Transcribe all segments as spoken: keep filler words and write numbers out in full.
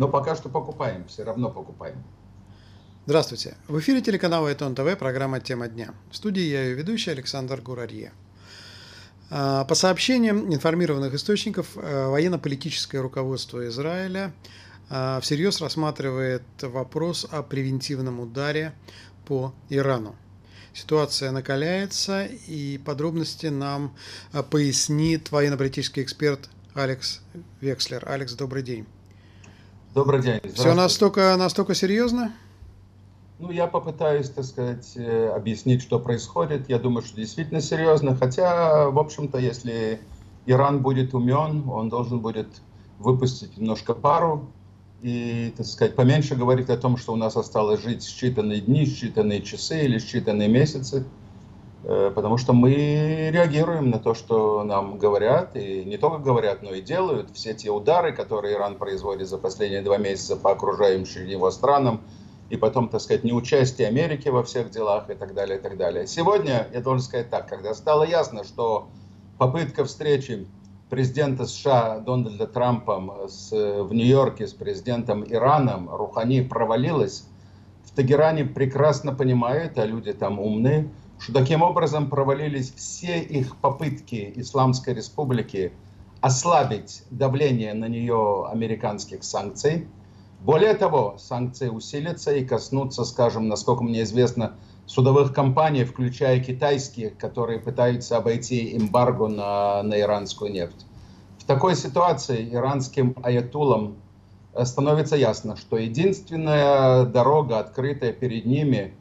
Но пока что покупаем, все равно покупаем. Здравствуйте. В эфире телеканала Айтон ТВ, программа «Тема дня». В студии я ее ведущий Александр Гурарье. По сообщениям информированных источников, военно-политическое руководство Израиля всерьез рассматривает вопрос о превентивном ударе по Ирану. Ситуация накаляется, и подробности нам пояснит военно-политический эксперт Алекс Векслер. Алекс, добрый день. Добрый день. Все настолько, настолько серьезно? Ну, я попытаюсь, так сказать, объяснить, что происходит. Я думаю, что действительно серьезно. Хотя, в общем-то, если Иран будет умен, он должен будет выпустить немножко пару и, так сказать, поменьше говорить о том, что у нас осталось жить считанные дни, считанные часы или считанные месяцы. Потому что мы реагируем на то, что нам говорят, и не только говорят, но и делают. Все те удары, которые Иран производит за последние два месяца по окружающим его странам, и потом, так сказать, неучастие Америки во всех делах и так далее, и так далее. Сегодня, я должен сказать так, когда стало ясно, что попытка встречи президента США Дональда Трампа с, в Нью-Йорке с президентом Ираном Рухани провалилась, в Тегеране прекрасно понимают, а люди там умные, что таким образом провалились все их попытки Исламской Республики ослабить давление на нее американских санкций. Более того, санкции усилятся и коснутся, скажем, насколько мне известно, судовых компаний, включая китайские, которые пытаются обойти эмбарго на, на иранскую нефть. В такой ситуации иранским аятулам становится ясно, что единственная дорога, открытая перед ними,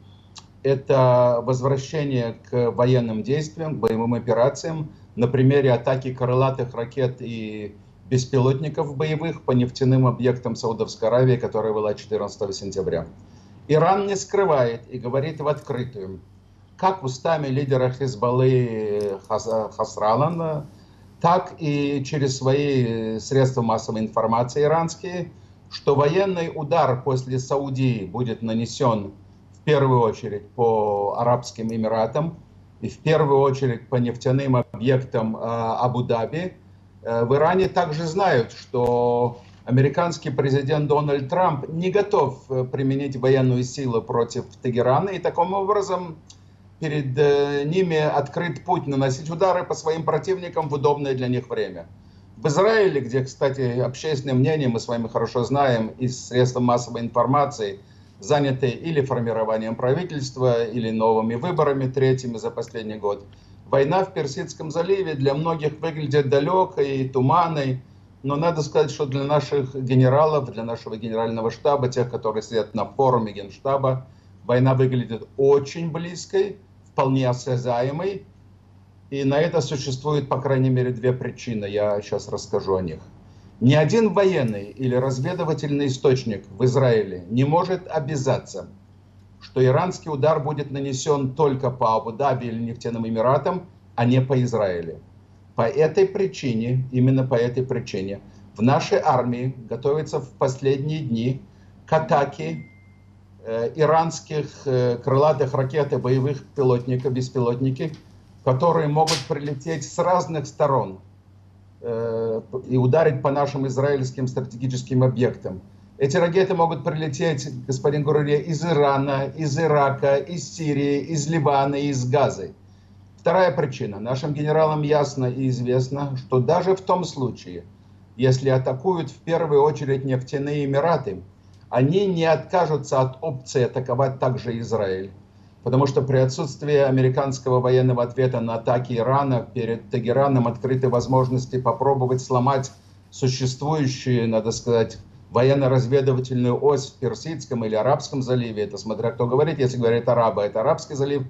это возвращение к военным действиям, боевым операциям на примере атаки крылатых ракет и беспилотников боевых по нефтяным объектам Саудовской Аравии, которая была четырнадцатого сентября. Иран не скрывает и говорит в открытую, как устами лидера Хизбаллы Хасралана, так и через свои средства массовой информации иранские, что военный удар после Саудии будет нанесен в первую очередь по Арабским Эмиратам и в первую очередь по нефтяным объектам Абу-Даби. В Иране также знают, что американский президент Дональд Трамп не готов применить военную силу против Тегерана, и таким образом перед ними открыт путь наносить удары по своим противникам в удобное для них время. В Израиле, где, кстати, общественное мнение, мы с вами хорошо знаем, из средств массовой информации, заняты или формированием правительства, или новыми выборами, третьими за последний год, война в Персидском заливе для многих выглядит далекой и туманной, но надо сказать, что для наших генералов, для нашего генерального штаба, тех, которые сидят на форуме Генштаба, война выглядит очень близкой, вполне осязаемой, и на это существует, по крайней мере, две причины, я сейчас расскажу о них. Ни один военный или разведывательный источник в Израиле не может обязаться, что иранский удар будет нанесен только по Абу-Даби или нефтяным Эмиратам, а не по Израилю. По этой причине, именно по этой причине, в нашей армии готовится в последние дни к атаке э, иранских э, крылатых ракет и боевых пилотников, беспилотники, которые могут прилететь с разных сторон э, и ударить по нашим израильским стратегическим объектам. Эти ракеты могут прилететь, господин Гурарье, из Ирана, из Ирака, из Сирии, из Ливана и из Газы. Вторая причина. Нашим генералам ясно и известно, что даже в том случае, если атакуют в первую очередь нефтяные Эмираты, они не откажутся от опции атаковать также Израиль. Потому что при отсутствии американского военного ответа на атаки Ирана перед Тегераном открыты возможности попробовать сломать существующие, надо сказать, военно-разведывательную ось в Персидском или Арабском заливе. Это смотря кто говорит. Если говорит арабы, это Арабский залив.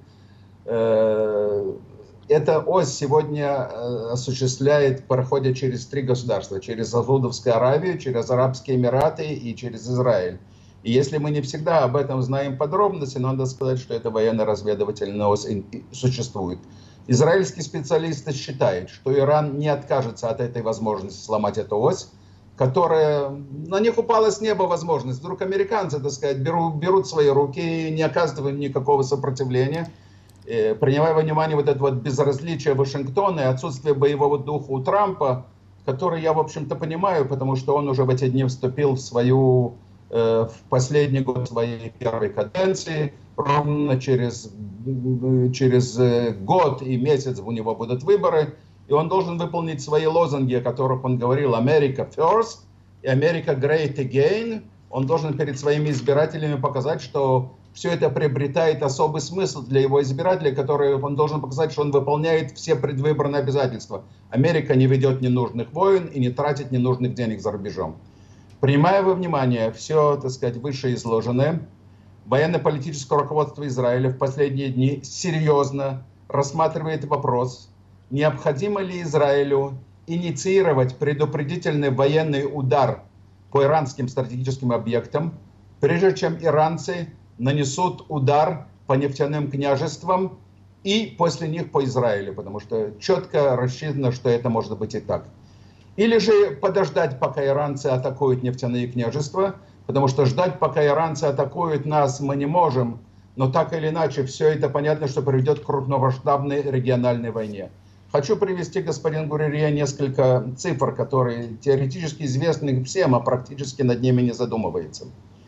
Эта ось сегодня осуществляет, проходя через три государства. Через Саудовскую Аравию, через Арабские Эмираты и через Израиль. И если мы не всегда об этом знаем подробности, надо сказать, что эта военно-разведывательная ось существует. Израильские специалисты считают, что Иран не откажется от этой возможности сломать эту ось, которая, на них упала с неба возможность. Вдруг американцы, так сказать, берут, берут в свои руки и не оказывают никакого сопротивления. И, принимая во внимание вот это вот безразличие Вашингтона и отсутствие боевого духа у Трампа, который я, в общем-то, понимаю, потому что он уже в эти дни вступил в свою, э, в последний год своей первой каденции. Ровно через, через год и месяц у него будут выборы, и он должен выполнить свои лозунги, о которых он говорил: «America first» и «America great again». Он должен перед своими избирателями показать, что все это приобретает особый смысл для его избирателей, которые он должен показать, что он выполняет все предвыборные обязательства. Америка не ведет ненужных войн и не тратит ненужных денег за рубежом. Принимая во внимание все, так сказать, вышеизложенное, военно-политическое руководство Израиля в последние дни серьезно рассматривает вопрос, необходимо ли Израилю инициировать предупредительный военный удар по иранским стратегическим объектам, прежде чем иранцы нанесут удар по нефтяным княжествам и после них по Израилю, потому что четко рассчитано, что это может быть и так. Или же подождать, пока иранцы атакуют нефтяные княжества, потому что ждать, пока иранцы атакуют нас, мы не можем, но так или иначе все это понятно, что приведет к крупномасштабной региональной войне. Хочу привести, господин Гури-Арье, несколько цифр, которые теоретически известны всем, а практически над ними не задумывается.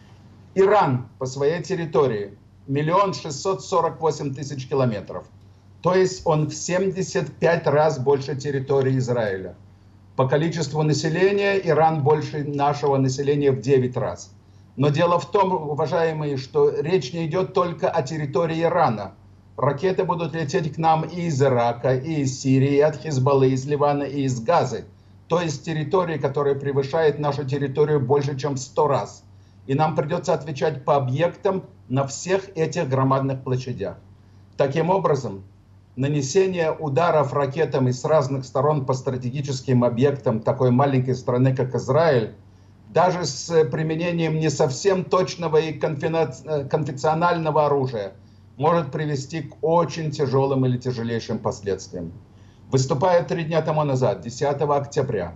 Иран по своей территории миллион шестьсот сорок восемь тысяч километров. То есть он в семьдесят пять раз больше территории Израиля. По количеству населения Иран больше нашего населения в девять раз. Но дело в том, уважаемые, что речь не идет только о территории Ирана. Ракеты будут лететь к нам и из Ирака, и из Сирии, и от Хизбаллы, из Ливана, и из Газы. То есть территории, которая превышает нашу территорию больше, чем в сто раз. И нам придется отвечать по объектам на всех этих громадных площадях. Таким образом, нанесение ударов ракетами с разных сторон по стратегическим объектам такой маленькой страны, как Израиль, даже с применением не совсем точного и конвенционального оружия, может привести к очень тяжелым или тяжелейшим последствиям. Выступая три дня тому назад, десятого октября,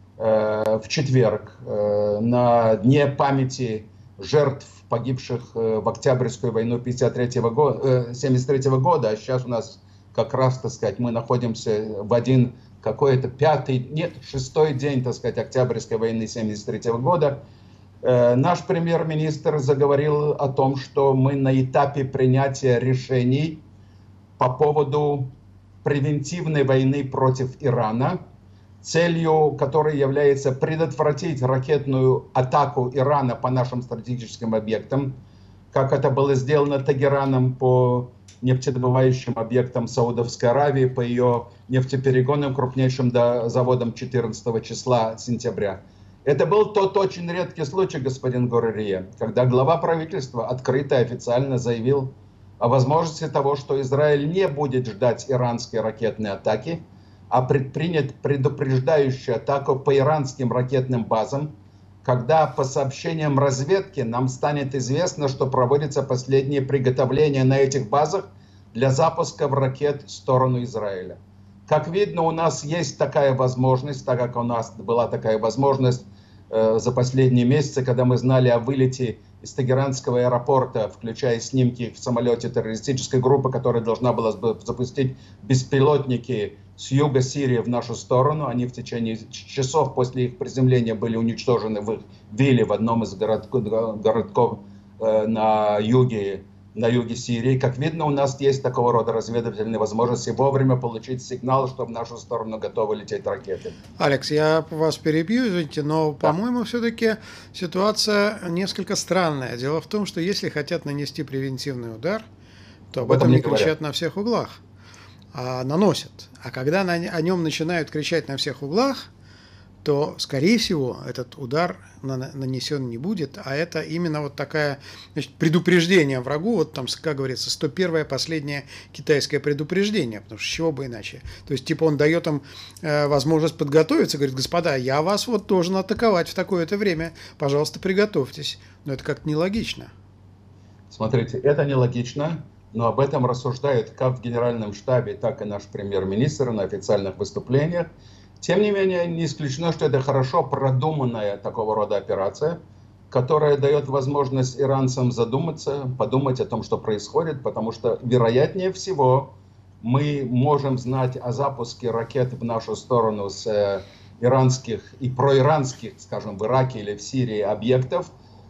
в четверг, на Дне памяти жертв, погибших в Октябрьскую войну семьдесят третьего года, а сейчас у нас как раз, так сказать, мы находимся в один какой-то пятый, нет, шестой день, так сказать, Октябрьской войны семьдесят третьего года, наш премьер-министр заговорил о том, что мы на этапе принятия решений по поводу превентивной войны против Ирана, целью которой является предотвратить ракетную атаку Ирана по нашим стратегическим объектам, как это было сделано Тегераном по нефтедобывающим объектам Саудовской Аравии, по ее нефтеперегонным крупнейшим заводам четырнадцатого числа сентября. Это был тот очень редкий случай, господин Гури-Арье, когда глава правительства открыто и официально заявил о возможности того, что Израиль не будет ждать иранской ракетной атаки, а предпринят предупреждающую атаку по иранским ракетным базам, когда по сообщениям разведки нам станет известно, что проводятся последние приготовления на этих базах для запуска ракет в сторону Израиля. Как видно, у нас есть такая возможность, так как у нас была такая возможность э, за последние месяцы, когда мы знали о вылете из Тегеранского аэропорта, включая снимки в самолете террористической группы, которая должна была запустить беспилотники с юга Сирии в нашу сторону. Они в течение часов после их приземления были уничтожены в их вилле в одном из городков, городков э, на юге, на юге Сирии. Как видно, у нас есть такого рода разведывательные возможности вовремя получить сигнал, что в нашу сторону готовы лететь ракеты. Алекс, я вас перебью, извините, но, да. по-моему, все-таки ситуация несколько странная. Дело в том, что если хотят нанести превентивный удар, то об, об этом не кричат говорят на всех углах, а наносят. А когда на, о нем начинают кричать на всех углах, то, скорее всего, этот удар нанесен не будет, а это именно вот такая, значит, предупреждение врагу, вот там, как говорится, сто первое последнее китайское предупреждение, потому что с чего бы иначе. То есть, типа, он дает им э, возможность подготовиться, говорит: господа, я вас вот должен атаковать в такое-то время, пожалуйста, приготовьтесь. Но это как-то нелогично. Смотрите, это нелогично, но об этом рассуждают как в Генеральном штабе, так и наш премьер-министр на официальных выступлениях. Тем не менее, не исключено, что это хорошо продуманная такого рода операция, которая дает возможность иранцам задуматься, подумать о том, что происходит, потому что, вероятнее всего, мы можем знать о запуске ракет в нашу сторону с иранских и проиранских, скажем, в Ираке или в Сирии объектов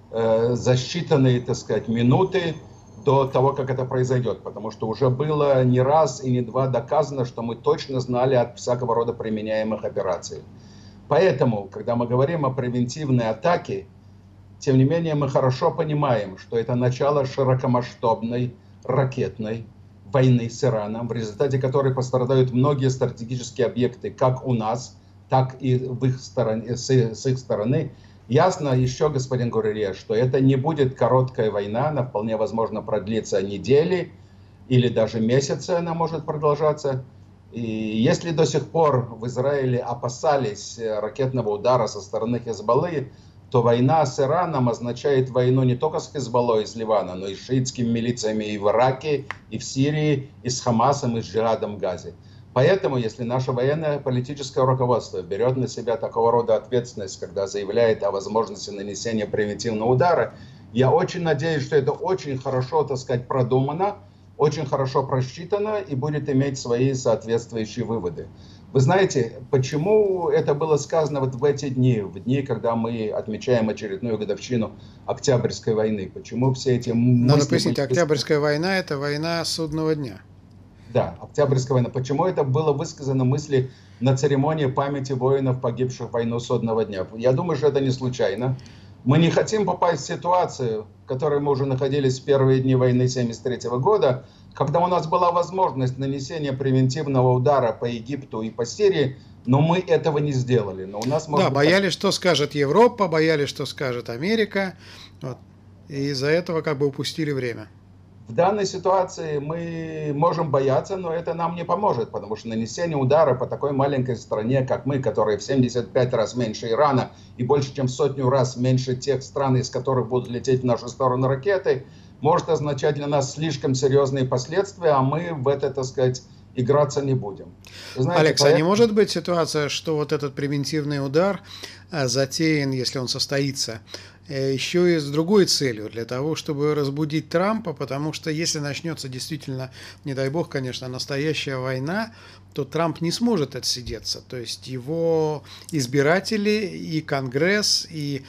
э, за считанные, так сказать, минуты до того, как это произойдет. Потому что уже было не раз и не два доказано, что мы точно знали от всякого рода применяемых операций. Поэтому, когда мы говорим о превентивной атаке, тем не менее мы хорошо понимаем, что это начало широкомасштабной ракетной войны с Ираном, в результате которой пострадают многие стратегические объекты, как у нас, так и в их стороне, с, с их стороны. Ясно еще, господин Гурария, что это не будет короткая война, она вполне возможно продлится недели или даже месяцы она может продолжаться. И если до сих пор в Израиле опасались ракетного удара со стороны Хезболлы, то война с Ираном означает войну не только с Хезболлой из Ливана, но и с шиитскими милициями и в Ираке, и в Сирии, и с Хамасом, и с джихадом в Газе. Поэтому, если наше военное политическое руководство берет на себя такого рода ответственность, когда заявляет о возможности нанесения превентивного удара, я очень надеюсь, что это очень хорошо, так сказать, продумано, очень хорошо просчитано и будет иметь свои соответствующие выводы. Вы знаете, почему это было сказано вот в эти дни, в дни, когда мы отмечаем очередную годовщину Октябрьской войны? Почему все эти мысли... Надо пояснить, Октябрьская война – это война судного дня. Да, Октябрьская война. Почему это было высказано мысли на церемонии памяти воинов, погибших в войну судного дня? Я думаю, что это не случайно. Мы не хотим попасть в ситуацию, в которой мы уже находились в первые дни войны тысяча девятьсот семьдесят третьего года, когда у нас была возможность нанесения превентивного удара по Египту и по Сирии, но мы этого не сделали. Но у нас, может да, быть, боялись, что скажет Европа, боялись, что скажет Америка, вот. И из-за этого как бы упустили время. В данной ситуации мы можем бояться, но это нам не поможет, потому что нанесение удара по такой маленькой стране, как мы, которая в семьдесят пять раз меньше Ирана и больше, чем в сотню раз меньше тех стран, из которых будут лететь в нашу сторону ракеты, может означать для нас слишком серьезные последствия, а мы в это, так сказать, играться не будем. Знаете, Алекс, поэтому... а не может быть ситуация, что вот этот превентивный удар затеян, если он состоится, еще и с другой целью, для того, чтобы разбудить Трампа, потому что если начнется действительно, не дай бог, конечно, настоящая война, то Трамп не сможет отсидеться. То есть его избиратели и Конгресс, и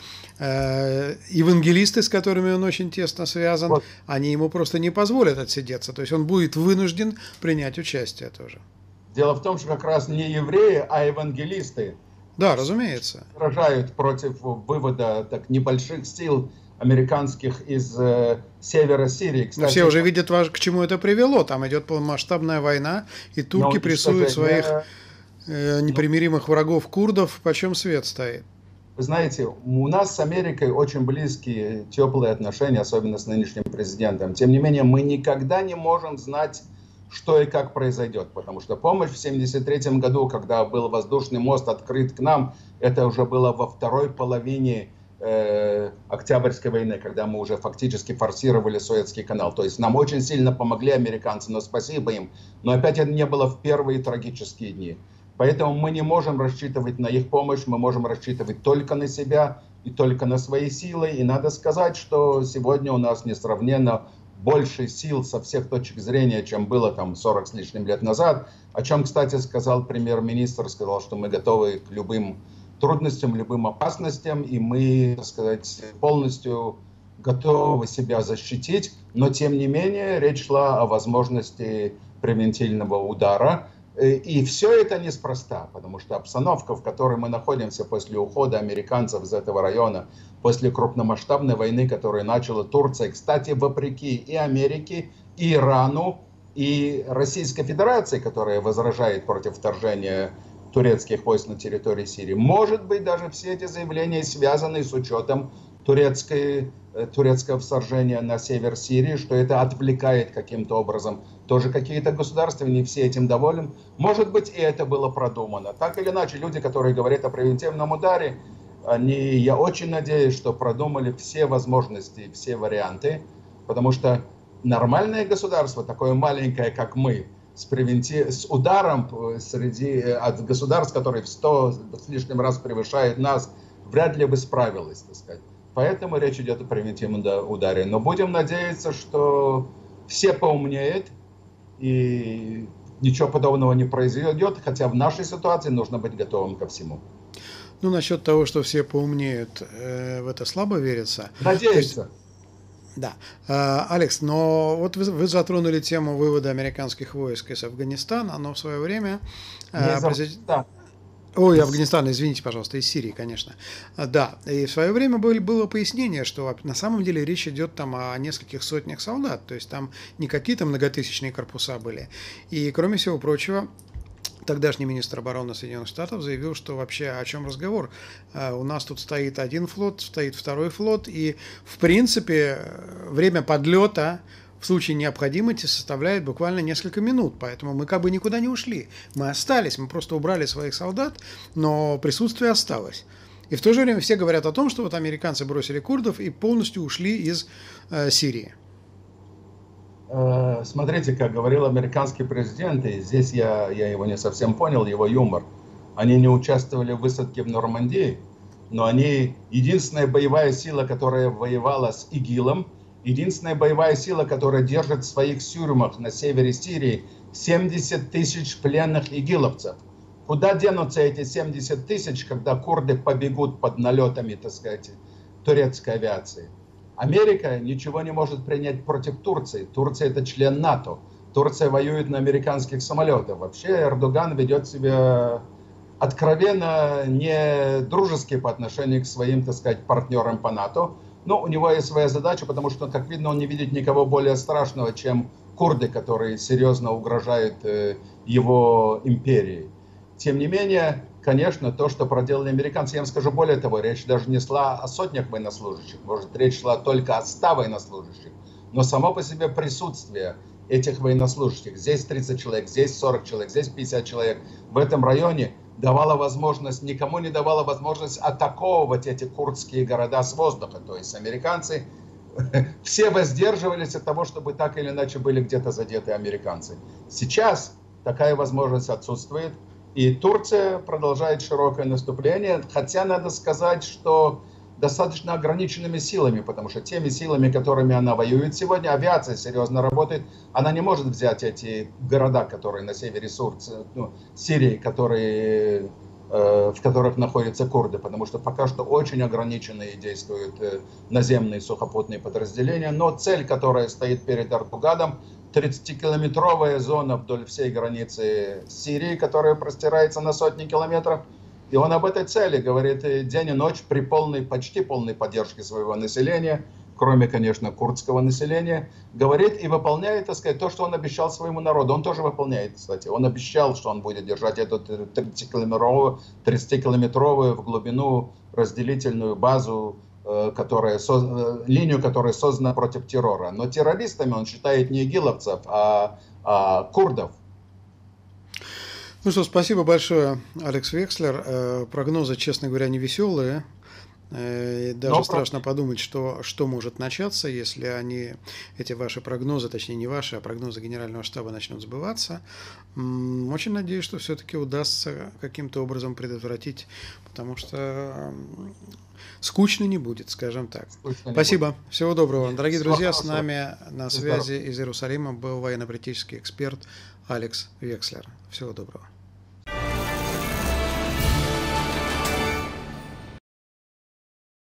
э, евангелисты, с которыми он очень тесно связан, вот. Они ему просто не позволят отсидеться. То есть он будет вынужден принять участие тоже. Дело в том, что как раз не евреи, а евангелисты Да, разумеется. Сражают против вывода так, небольших сил американских из э, севера Сирии. Кстати, но все уже видят, к чему это привело. Там идет полномасштабная война, и турки прессуют своих э, непримиримых врагов курдов, почем свет стоит. Вы знаете, у нас с Америкой очень близкие, теплые отношения, особенно с нынешним президентом. Тем не менее, мы никогда не можем знать, что и как произойдет, потому что помощь в семьдесят третьем году, когда был воздушный мост открыт к нам, это уже было во второй половине э, Октябрьской войны, когда мы уже фактически форсировали Суэцкий канал. То есть нам очень сильно помогли американцы, но спасибо им. Но опять это не было в первые трагические дни. Поэтому мы не можем рассчитывать на их помощь, мы можем рассчитывать только на себя и только на свои силы. И надо сказать, что сегодня у нас несравненно больше сил со всех точек зрения, чем было там сорок с лишним лет назад. О чем, кстати, сказал премьер-министр, сказал, что мы готовы к любым трудностям, любым опасностям, и мы, так сказать, полностью готовы себя защитить. Но, тем не менее, речь шла о возможности превентивного удара. И все это неспроста, потому что обстановка, в которой мы находимся после ухода американцев из этого района, после крупномасштабной войны, которую начала Турция, кстати, вопреки и Америке, и Ирану, и Российской Федерации, которая возражает против вторжения турецких войск на территории Сирии. Может быть, даже все эти заявления связаны с учетом турецкой, турецкого вторжения на север Сирии, что это отвлекает каким-то образом тоже какие-то государства, не все этим довольны. Может быть, и это было продумано. Так или иначе, люди, которые говорят о превентивном ударе, они, я очень надеюсь, что продумали все возможности, все варианты, потому что нормальное государство, такое маленькое, как мы, с, превенти... с ударом среди от государств, которые в сто с лишним раз превышают нас, вряд ли бы справилось, так сказать. Поэтому речь идет о превентивном ударе. Но будем надеяться, что все поумнеют и ничего подобного не произойдет, хотя в нашей ситуации нужно быть готовым ко всему. Ну, насчет того, что все поумнеют, в это слабо верится. Надеюсь. Да. Алекс, но вот вы, вы затронули тему вывода американских войск из Афганистана, но в свое время... Не президент... да. Ой, Афганистан, извините, пожалуйста, из Сирии, конечно. Да, и в свое время было пояснение, что на самом деле речь идет там о нескольких сотнях солдат, то есть там не какие-то многотысячные корпуса были. И, кроме всего прочего, тогдашний министр обороны Соединенных Штатов заявил, что вообще о чем разговор. У нас тут стоит один флот, стоит второй флот, и, в принципе, время подлета в случае необходимости составляет буквально несколько минут, поэтому мы как бы никуда не ушли. Мы остались, мы просто убрали своих солдат, но присутствие осталось. И в то же время все говорят о том, что вот американцы бросили курдов и полностью ушли из э, Сирии. Смотрите, как говорил американский президент, и здесь я, я его не совсем понял, его юмор. Они не участвовали в высадке в Нормандии, но они единственная боевая сила, которая воевала с ИГИЛом, единственная боевая сила, которая держит в своих тюрьмах на севере Сирии семьдесят тысяч пленных игиловцев. Куда денутся эти семьдесят тысяч, когда курды побегут под налетами, так сказать, турецкой авиации? Америка ничего не может принять против Турции. Турция это член НАТО. Турция воюет на американских самолетах. Вообще Эрдоган ведет себя откровенно не дружески по отношению к своим, так сказать, партнерам по НАТО. Но у него есть своя задача, потому что, как видно, он не видит никого более страшного, чем курды, которые серьезно угрожают его империи. Тем не менее, конечно, то, что проделали американцы, я вам скажу более того, речь даже не шла о сотнях военнослужащих, может, речь шла только о ста военнослужащих, но само по себе присутствие этих военнослужащих, здесь тридцать человек, здесь сорок человек, здесь пятьдесят человек, в этом районе давала возможность, никому не давала возможность атаковывать эти курдские города с воздуха, то есть американцы все воздерживались от того, чтобы так или иначе были где-то задеты американцы. Сейчас такая возможность отсутствует. И Турция продолжает широкое наступление, хотя надо сказать, что достаточно ограниченными силами, потому что теми силами, которыми она воюет сегодня, авиация серьезно работает, она не может взять эти города, которые на севере Сурции, ну, Сирии, которые, э, в которых находятся курды, потому что пока что очень ограниченные действуют э, наземные сухопутные подразделения, но цель, которая стоит перед Эрдоганом, тридцатикилометровая зона вдоль всей границы Сирии, которая простирается на сотни километров. И он об этой цели говорит день и ночь при полной, почти полной поддержке своего населения, кроме, конечно, курдского населения, говорит и выполняет, так сказать, то, что он обещал своему народу. Он тоже выполняет, кстати. Он обещал, что он будет держать эту тридцатикилометровую, тридцатикилометровую в глубину разделительную базу, которая, линию, которая создана против террора. Но террористами он считает не игиловцев, а, а курдов. Ну что, спасибо большое, Алекс Векслер. Прогнозы, честно говоря, не веселые. И даже Но страшно про... подумать, что, что может начаться, если они, эти ваши прогнозы, точнее не ваши, а прогнозы Генерального штаба начнут сбываться. Очень надеюсь, что все-таки удастся каким-то образом предотвратить, потому что скучно не будет, скажем так. Скучно Спасибо. Будет. Всего доброго. Нет, Дорогие друзья, хорошо. С нами на связи из Иерусалима был военно-политический эксперт Алекс Векслер. Всего доброго.